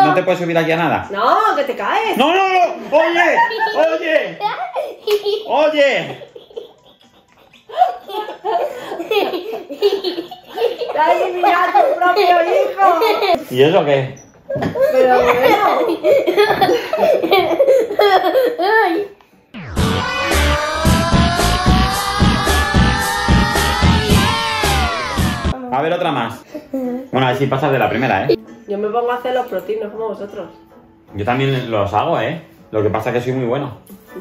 no te puedes subir aquí a nada. No, que te caes. ¡No, no, no! ¡Oye! ¡Oye! ¡Oye! Te has eliminado a tu propio hijo. ¿Y eso qué? Pero bueno. A ver, otra más. Bueno, a ver si pasas de la primera, ¿eh? Yo me pongo a hacer los protinos como vosotros. Yo también los hago, ¿eh? Lo que pasa es que soy muy bueno.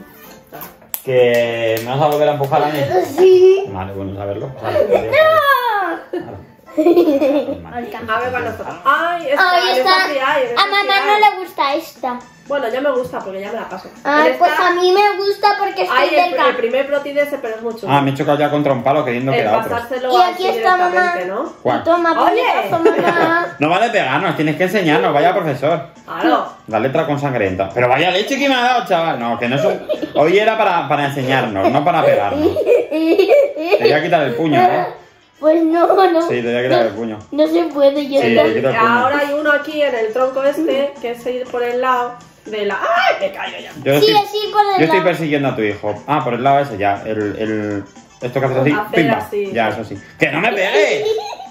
¿Que me vas a volver a empujar a mí? Sí. Vale, bueno saberlo. Vale, vale. A ver cuando está. Ay, esta. A mamá no le gusta esta. Bueno, ya me gusta porque ya me la paso. Ay, pues a mí me gusta porque estoy Ay, cerca. el primer protein ese, pero es mucho. Ah, me he chocado ya contra un palo queriendo que era otro. Pasárselo Y aquí así está mamá. directamente, ¿no? ¿Cuál? Toma, Oye. puñetazo, mamá. No vale pegarnos, tienes que enseñarnos, vaya profesor. Claro. La letra con sangrienta. Pero vaya leche que me ha dado, chaval. No, que no es un... Hoy era para enseñarnos, no para pegarnos. Te voy a quitar el puño, ¿eh? Pues no. Sí, te voy a quitar el puño. No se puede, yo Sí, no. te quito el puño. Ahora hay uno aquí en el tronco este, que es ir por el lado de la... ¡Ay, me caigo ya! Yo Sí, estoy, sí, por el yo estoy lado. persiguiendo a tu hijo. Ah, por el lado ese ya. Esto que haces así, Hacer pimba. así. Ya, eso sí. ¡Que no me pegues!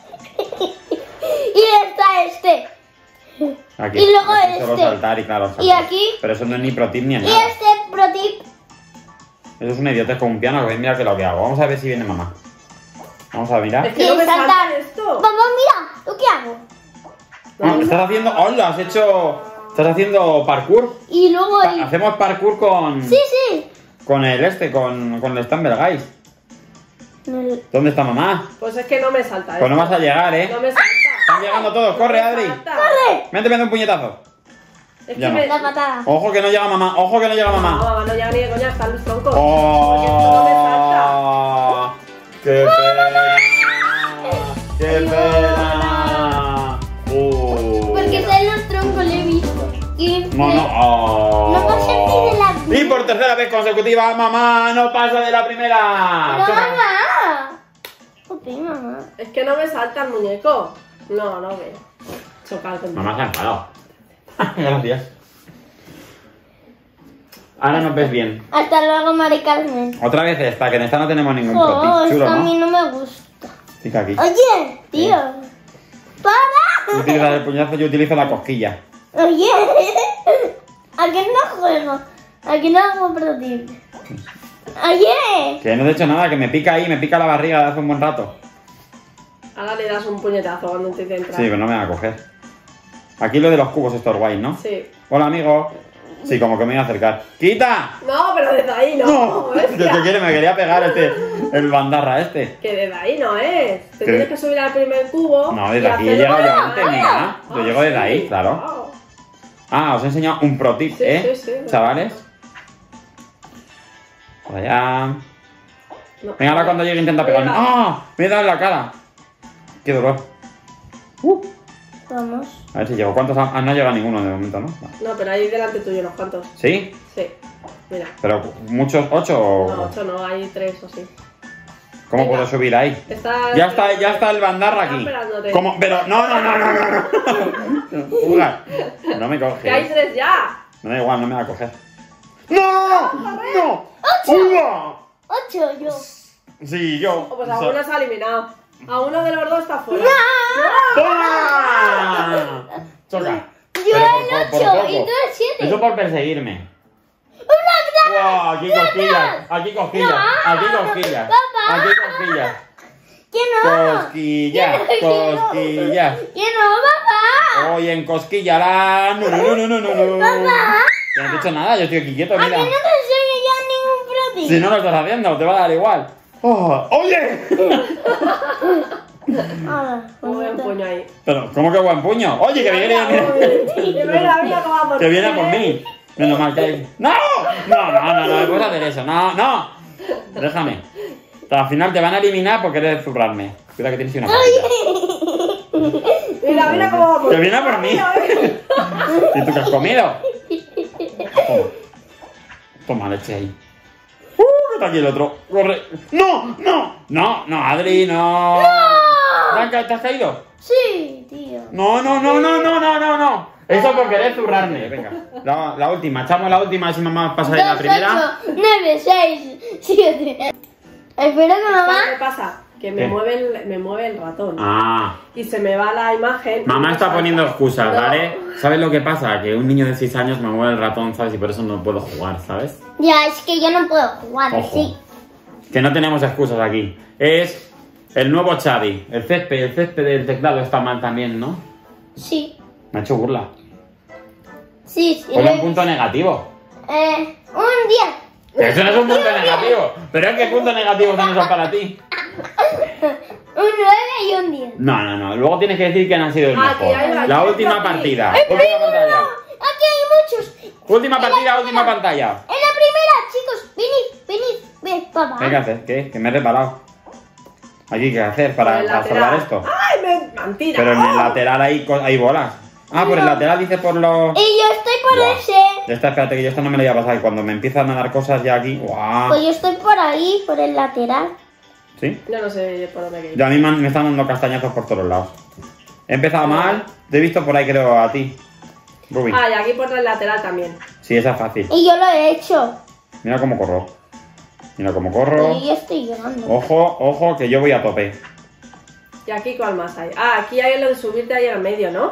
Y está este. Aquí. Y luego aquí solo este. saltar y claro, saltar. Y aquí. Pero eso no es ni pro tip ni Y nada. este protip. Eso es un idiota con un piano. Que mira que lo que hago. Vamos a ver si viene mamá. Vamos a mirar. Es que no me saltar. salta esto. Mamá, mira, ¿lo que hago? Ah, estás haciendo... ¡Hola! Has hecho... Estás haciendo parkour. Y luego ahí. Hacemos parkour con... Sí, sí. Con el con el Stumble Guys. ¿Dónde está mamá? Pues es que no me salta Pues no esto. vas a llegar, ¿eh? No me salta. Están llegando todos. ¡Corre, Adri! Salta. ¡Corre! Mete un puñetazo. Es Ya que no. me... La patada. Ojo que no llega mamá. Ojo que no llega No, mamá. mamá, no llega ni de coña, están los troncos. Porque esto no me salta. ¡Oh! ¡Qué pena! ¡Qué pena! Porque está en los troncos, lo he visto. Y No, no. Oh. No pasa ni de la primera. Y por tercera vez consecutiva, mamá no pasa de la primera. ¡No, Choca. mamá! Joder, mamá. Es que no me salta el muñeco. No, no veo. Chocar conmigo. Mamá se ha enfadado. Gracias. Ahora nos ves bien. Hasta luego, Mari Carmen. Otra vez esta, que en esta no tenemos ningún Oh, proti. Chulo, esto a mí ¿no? no me gusta. Fica aquí. Oye, tío. Tú ¡Para! utilizas el puñazo, yo utilizo la cosquilla. Oye. ¿A qué no juego? ¿A qué no hago protip? Oye. Que no he hecho nada, que me pica ahí, me pica la barriga de hace un buen rato. Ahora le das un puñetazo cuando intente entrar. Sí, pero no me va a coger. Aquí lo de los cubos estos guays, ¿no? Sí. Hola, amigo. Sí, como que me voy a acercar. ¡Quita! No, pero desde ahí no. ¡No! bestia. ¿Qué quiere? Me quería pegar el bandarra este. Que desde ahí no es. Te ¿Qué? tienes que subir al primer cubo. No, y desde aquí he hacerlo llegado yo para antes, allá. mira. Yo llego desde ahí, claro. Wow. Ah, os he enseñado un pro tip, Sí, ¿eh? sí, sí. Chavales. Por allá. No. Venga, ahora cuando llegue intenta pegarme. ¡Ah! Me he dado en la cara. ¡Qué dolor! Vamos. A ver si llego. ¿Cuántos han? Ah, no ha llegado ninguno de momento, ¿no? Vale. No, pero ahí delante tuyo unos cuantos. ¿Sí? Sí. Mira. ¿Pero muchos? ¿8 o...? No, 8 no, hay 3 o sí. ¿Cómo Venga. puedo subir ahí? Está Ya está el bandarra Está aquí. esperándote. ¿Cómo? Pero no. Fuga. No me Que hay coge. 3 ya. No da igual, no me va a coger. ¡No! ¡No! ¡Fuga! 8 yo. Sí, yo. Oh, pues a uno se ha eliminado. A uno de los dos está fuera. ¡Toma! Choca. Yo Pero el por 8 poco. y tú el 7. Eso por perseguirme. ¡Una ¡Wow! Aquí cosquillas. Aquí cosquillas. No. Aquí cosquillas. Papá. Aquí cosquillas. ¿Qué no? Cosquillas. Cosquillas. ¿Qué no, papá? Hoy en cosquilla la... No. Papá. Que no te he hecho nada, yo estoy aquí quieto, A mí mira. no te enseño ya ningún protip. Si no lo estás haciendo, te va a dar igual. Oh, ¡oye! Ahora, Muy buen puño ahí. Pero, ¿cómo que buen puño? Oye, que viene, Mira cómo va por que viene ti, por mí. Menos mal que hay... ¡No! No puedes hacer eso. No. Déjame. Al final te van a eliminar por querer zurrarme. Cuidado que tienes una patita. Mira cómo va por Que ti. viene por mí. ¿Y tú qué has comido? Toma leche ahí. Que está aquí el otro. Corre. No, Adri, no. Blanca, ¿te has caído? Sí, tío. No. Eso por querer zurrarme. Venga, la última. Echamos la última, si mamá pasa de la 2, primera. 8, 9, 6, 7. Espero que mamá. ¿Sabes qué pasa? Que me mueve el ratón. Ah. Y se me va la imagen. Mamá está poniendo excusas, No. ¿vale? ¿Sabes lo que pasa? Que un niño de 6 años me mueve el ratón, ¿sabes? Y por eso no puedo jugar, ¿sabes? Ya, es que yo no puedo jugar, Ojo. sí. Que no tenemos excusas aquí. Es el nuevo Xavi. El césped del teclado está mal también, ¿no? Sí. Me ha hecho burla. Sí, sí. Ponle un punto negativo. Un 10. Que eso no es un punto negativo. Pero es que puntos negativos son esos para ti. Un 9 y un 10. No. Luego tienes que decir que han sido el Aquí mejor. hay La aquí. última partida. ¡El Última pantalla. primero! Aquí hay muchos. Última partida, última pantalla. En la primera, chicos. Venid. Ven, papá. ¿Qué hay que hacer? ¿Qué? Que me he reparado. Aquí, ¿qué hacer para Por el salvar lateral. esto? ¡Ay, mentira! Pero en el lateral hay bolas. Ah, por el lateral dice por los... Y yo estoy por Guau. ese. Ya está, espérate que yo esto no me lo voy a pasar. Y cuando me empiezan a dar cosas ya aquí... ¡Guau! Pues yo estoy por ahí, por el lateral. ¿Sí? Yo no sé por dónde ir. Ya a mí me están dando castañazos por todos lados. He empezado mal. Te he visto por ahí, creo, a ti. Ruby. Ah, y aquí por el lateral también. Sí, esa es fácil. Y yo lo he hecho. Mira cómo corro. Mira cómo Pero corro. yo estoy llorando. Ojo, que yo voy a tope. ¿Y aquí cuál más hay? Ah, aquí hay lo de subirte ahí al medio, ¿no?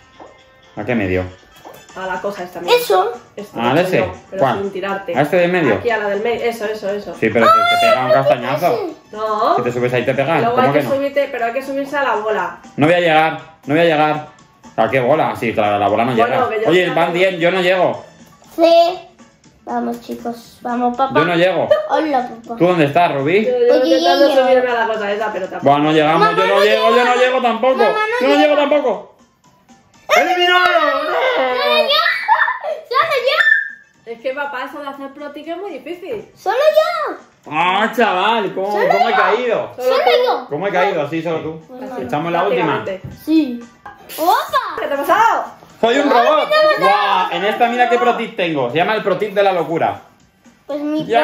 ¿A qué medio? A la cosa esta misma. Eso. Esto, ¿A eso ese? no, pero ¿Cuál? sin tirarte. ¿A este de medio? Aquí a la del medio. Eso. Sí, pero te pega un castañazo. No. Si te subes ahí te pegas. Luego ¿Cómo hay que que no? subirte, pero hay que subirse a la bola. No voy a llegar. ¿A qué bola? Sí, claro, la bola no Bueno, llega. que yo Oye, sé. van 10, yo no llego. Sí. Vamos, chicos. Vamos, papá. Yo no llego. Hola, papá. ¿Tú dónde estás, Rubí? Yo Oye, intentando yo- subirme a la cosa esa, pero tampoco. Bueno, no llegamos, Mamá, yo no no llego, llega. yo no llego tampoco. Mamá, no Yo no llego llega. tampoco. ¡Eliminado! ¡Solo yo! Es que papá, eso de hacer pro ticket es muy difícil. ¡Solo yo! ¡Ah, chaval! ¿Cómo he caído? ¡Solo yo! ¿Cómo he caído? Así, solo tú. Así, Echamos la última. Prácticamente. Sí. ¡Opa! ¿Qué te ha pasado? ¡Soy un robot! ¡Guau! En esta mira qué protip tengo. Se llama el protip de la locura. Pues mi protip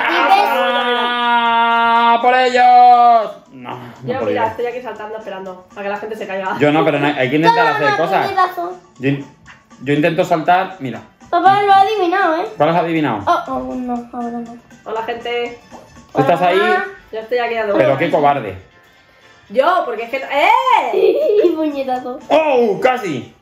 ¡Ya! ¡Por ellos! No, no Yo, por mira, ellos. estoy aquí saltando esperando a que la gente se caiga. Yo no, pero hay que intentar hacer Toma, cosas. tiene razón. Yo intento saltar. Mira. Papá lo ha adivinado, ¿eh? ¿Cuál has adivinado? No, ahora no. Hola, gente. Tú estás ahí, Yo estoy aquí dando pero vueltas. qué cobarde. Yo, porque es que... ¡Eh! Y puñetazo. ¡Oh! ¡Casi!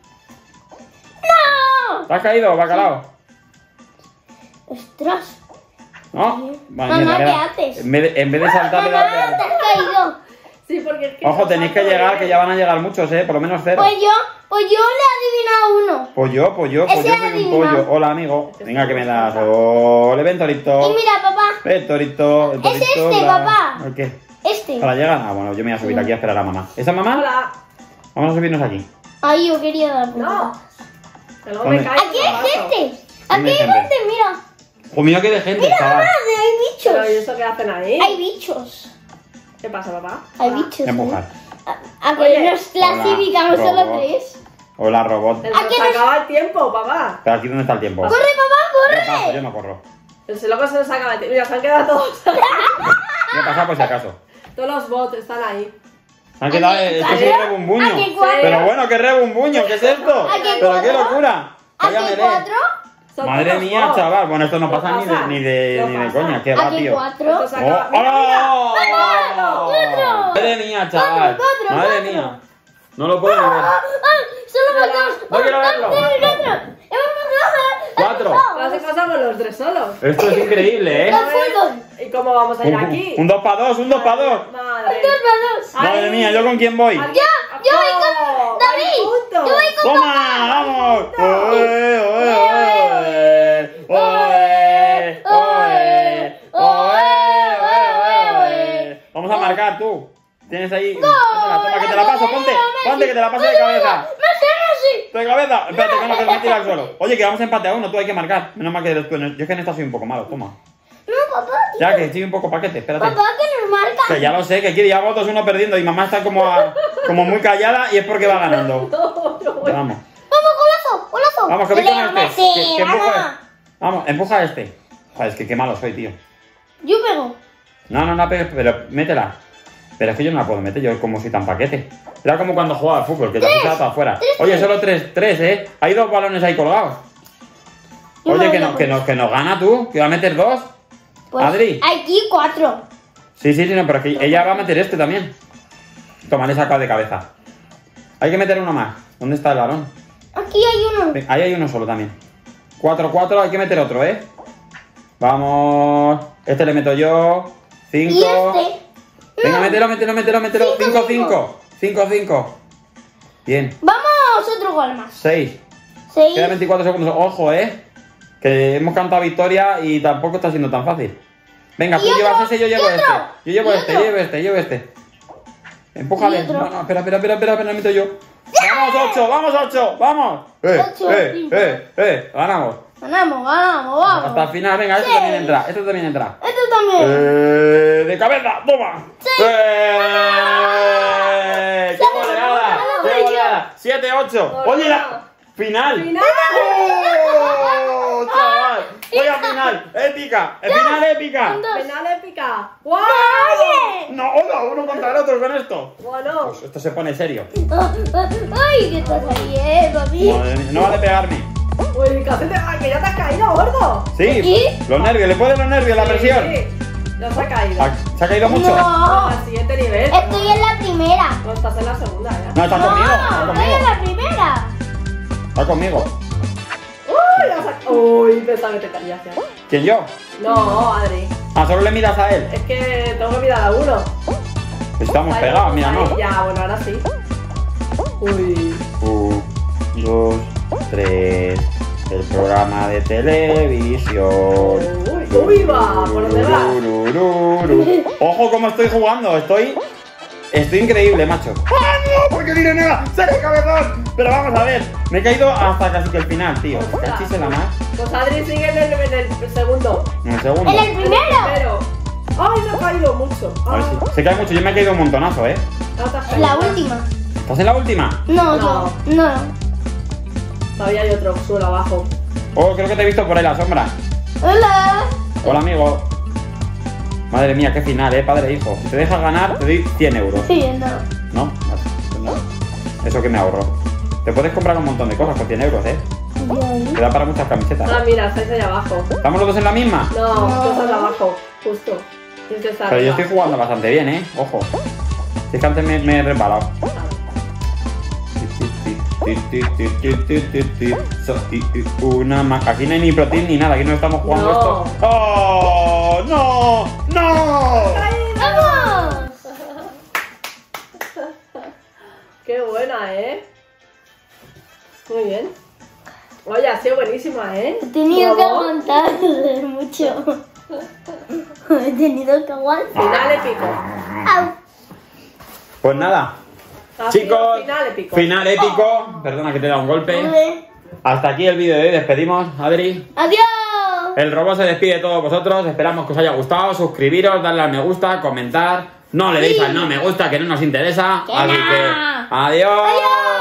¡No! ¿Te has caído, bacalao? ¡Ostras! ¿No? Vale, Mamá, mierda, ¿qué mira. haces? En vez de saltar, le das ¡Mamá, te de- has caído! Sí, porque es que... Ojo, no tenéis que salto llegar, bien. que ya van a llegar muchos, por lo menos 0. Pues yo le he adivinado uno. Pues yo Ese soy un adivinado. pollo. Hola, amigo. Venga, que me das. Ole, ven, torito. Y mira, papá, Ven, torito. El torito, este, papá. ¿El qué? este. ¿Para llegar? Ah, bueno, yo me voy a subir aquí a esperar a mamá. ¿Esa mamá? Hola. Vamos a subirnos aquí. Ay, yo quería dar No. puñetazos. Que luego me ¿Dónde? caigo. Aquí hay abajo. gente. ¿Dónde Aquí hay hay gente? gente, mira. Oh, mira qué de gente, Mira, chaval. grande, hay Pero, ¿y bichos. eso qué hacen ahí? Hay bichos. ¿Qué pasa, papá? Hay Hola. bichos. Empujar. A que Oye. nos clasificamos Hola, solo robot. 3. Hola, robot. Se ¿A qué nos nos- acaba el tiempo, papá. Pero aquí, ¿dónde está el tiempo? ¡Corre, papá, Yo paso, corre! yo no corro. El loco se nos acaba el tiempo. Mira, se han quedado todos. Yo he pasado por si acaso. Todos los bots están ahí. Se han quedado, Aquí, esto es un ¿a rebumbuño. qué cuatro? Pero bueno, qué rebumbuño, ¿qué es esto? ¿A qué Pero qué cuatro? locura. ¿Aquí Váyame, 4? Son Madre todos mía, bots. chaval. Bueno, esto no No pasa pasa. ni de No pasa. coña. ¿Qué va, ¿Aquí tío? 4? Esto se acaba. ¡Oh! Mira, mira. ¡Oh! ¡Cuatro! Madre mía, chaval. Cuatro, Madre cuatro. mía. No lo puedo ni ver. Solo faltamos. No quiero verlo. Cuatro. Pero si pasamos los tres solos. Esto es increíble, ¿eh? Al fútbol. ¿Y cómo vamos a ir aquí? Un 2 para 2, un 2 para 2. Madre. 2 para 2. Madre Ay. mía, ¿yo con quién voy? Ay. Yo voy con ¡Hay David. puntos! Yo voy con ¡Toma! ¡Vamos! ¡Oe, oe, oe! ¡Oe! ¡Oe! ¡Oe! Vamos a marcar, tú. Tienes ahí. Toma, que te la paso, ponte. Ponte, que te la paso de cabeza. Messi. De cabeza. Espérate, que no, que me tira al suelo. Oye, que vamos a empate a 1, tú hay que marcar. Menos mal que eres tú. Yo es que en esta soy un poco malo, toma. No, papá. Ya, que estoy un poco paquete, espérate. Papá, que nos marca. Que ya lo sé, que quiere llevamos 2-1 perdiendo y mamá está como muy callada y es porque va ganando. No, yo voy. Vamos. Vamos, golazo, golazo. Vamos, que voy con este. Messi, Que vamos. empuja. Vamos, empuja a este. Joder, es que qué malo soy, tío. Yo pego. No, pegues, pero métela. Pero es que yo no la puedo meter, yo como soy tan paquete. Era como cuando jugaba al fútbol, que la puse para afuera. Oye, solo tres, ¿eh? Hay 2 balones ahí colgados. Yo Oye, me que voy a nos gana tú, que va a meter 2. Pues, Adri. Aquí 4. Sí, no, pero que ella va a meter este también. Toma, le he sacado de cabeza. Hay que meter uno más. ¿Dónde está el balón? Aquí hay uno. Ven, ahí hay uno solo también. 4, hay que meter otro, ¿eh? Vamos. Este le meto yo. 5. Y este. Venga, No. mételo. 5. Bien. Vamos, otro gol más. 6. 6. Quedan 24 segundos. Ojo, que hemos cantado victoria y tampoco está siendo tan fácil. Venga, Y tú otro, llevas ese, yo llevo y este. otro, Yo llevo y este, otro. yo llevo este. Empújale. Y otro. No, espera, le meto yo. Vamos, 8, vamos. 8, Ganamos. Vamos. Hasta el final, venga, esto Sí. también entra. Este también. De cabeza, toma. Sí. ¡Qué goleada! ¡Qué goleada! 7-8. Oye, la final. ¡Final! ¡Oh, chaval! Vaya final, épica. Final épica. ¡Final épica! ¡Wow! Oye. No, hola, uno contra el otro con esto. Bueno, Pues esto se pone serio. Ay, que estás ahí, papi. Madre mía, no vale pegarme. uy, casi que ya te has caído, gordo. Sí, ¿Y? los nervios, le ponen los nervios, la presión. Sí, ya se ha caído. ¿Se ha caído mucho? No. Al siguiente nivel. Estoy en la primera. No, estás en la segunda ya. No, está conmigo, está No, estoy conmigo. en la primera. Está conmigo. Uy, pensaba que te caías ya. ¿Quién yo? No, Adri. Ah, solo le miras a él. Es que tengo que mirar a uno. Estamos Ahí, pegados, ahí. míranos. Ya, bueno, ahora sí. Uy. 1, 2, 3. El programa de televisión. Uy, va, ¿por dónde vas? Ojo cómo estoy jugando, estoy increíble, macho. ¡Ah, no! ¿Por qué diré nada? ¡Seré cabezón! Pero vamos a ver, me he caído hasta casi que el final, tío. Cachis en la más. Pues Adri sigue en el segundo. En el segundo. En el primero. Pero. ¡Ay, se ha caído mucho! A ver Ah, si- se cae mucho, yo me he caído un montonazo, ¿eh? no te has En la caído. última. ¿Estás en la última? No, No. no. Todavía hay otro suelo abajo. Oh, creo que te he visto por ahí la sombra. Hola. Hola, amigo. Madre mía, qué final, padre e hijo. Si te dejas ganar, te doy 100 euros. Sí, no. ¿No? Vale, pues nada. Eso que me ahorro. Te puedes comprar un montón de cosas por 100 euros, ¿eh? Te da para muchas camisetas. Ah, mira, estáis ahí abajo. ¿Estamos los dos en la misma? No, No. tú estás abajo, justo. Tienes que estar Pero yo arriba. estoy jugando bastante bien, ¿eh? Ojo. Es que antes me he resbalado. Una más. Aquí no hay ni protein ni nada. Aquí no estamos jugando No. esto. ¡Oh! ¡No! ¡No! ¡Vamos! Qué buena, ¿eh? Muy bien. Oye, ha sido buenísima, ¿eh? He tenido que ¿Cómo? aguantar mucho. He tenido que aguantar. Final épico. Au. Pues nada. Ha sido Chicos, final épico. final épico. Perdona que te he dado un golpe. Vale. Hasta aquí el vídeo de hoy. Despedimos, Adri. Adiós. El robot se despide de todos vosotros. Esperamos que os haya gustado. Suscribiros, darle al me gusta, comentar. No le deis al no me gusta, que no nos interesa. Que Así no. que adiós. Adiós.